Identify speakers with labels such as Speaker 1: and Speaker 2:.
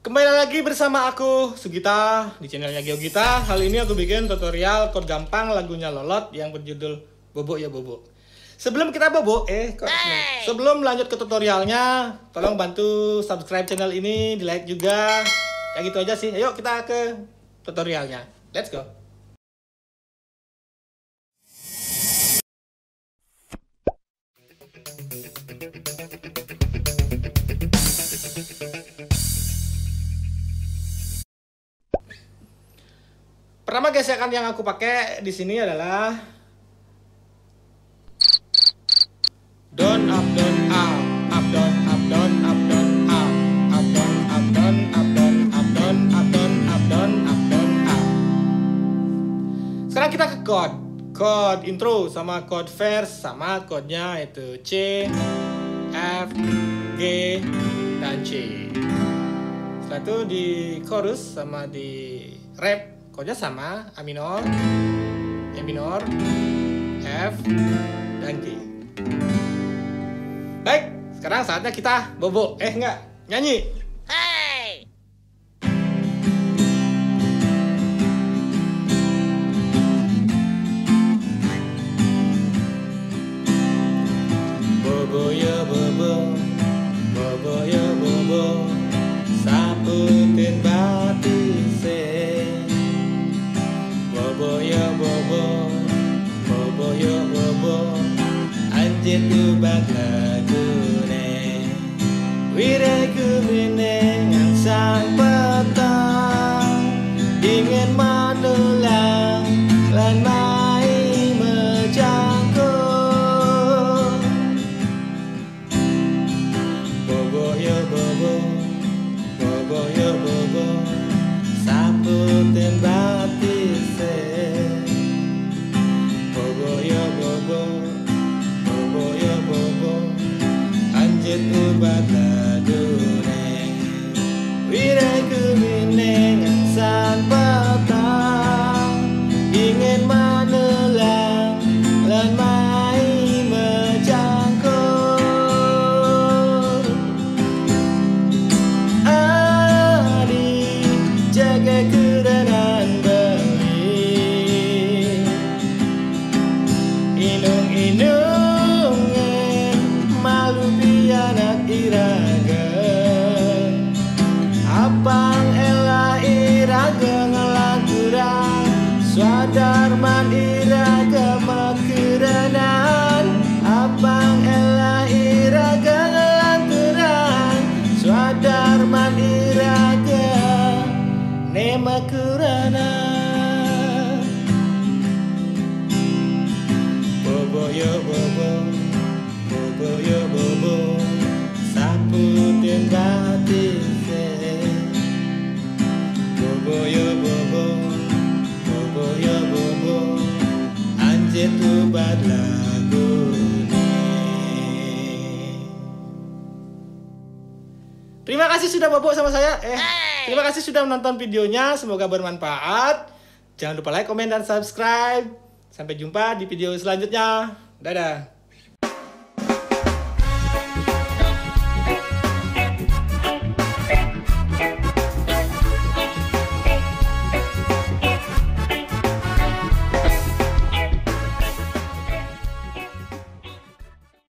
Speaker 1: Kembali lagi bersama aku, Sugita, di channelnya GeoGita. Kali ini aku bikin tutorial chord gampang lagunya Lolot yang berjudul Bobo Ya Bobo. Sebelum kita bobo, sebelum lanjut ke tutorialnya, tolong bantu subscribe channel ini, di like juga. Kayak gitu aja sih. Ayo kita ke tutorialnya. Let's go. Pertama gesekan yang aku pakai di sini adalah down up down up, up down up down up down up, up down up down up down up down up down up down up down up. Sekarang kita ke chord intro sama chord verse sama chordnya itu C, F, G, dan C. Setelah itu di chorus sama di rap chordnya sama, A minor, E minor, F, dan G. Baik, sekarang saatnya kita bobo. Enggak, nyanyi. Hey! Bobo ya bobo, bobo ya bobo, saputin batise. Bobo ya bobo, bobo ya bobo, anjir tubat lagune. Wireku mineng yang sang petang, ingin menulang lan mai menjangkau. Bobo ya bobo, bobo ya bobo, saputin batise. Bobo ya bobo, bobo ya bobo, anjir ubat lagune. Wireku mineng san petang, ingin menulang lan mai menjangkau. Adi jaga kerenan beli, inung-inungen malu pianak iraga. Apang ela iraga ngelanturan, swadarman iraga makeranan. Apang ela iraga ngelanturan, swadarman iraga ne makeranan. Bobo ya bobo, bobo ya bobo, saputin batise. Bobo ya bobo, bobo ya bobo, anjir tubat lagune. Terima kasih sudah bobo sama saya. Terima kasih sudah menonton videonya, semoga bermanfaat. Jangan lupa like, komen, dan subscribe. Sampai jumpa di video selanjutnya. Dadah.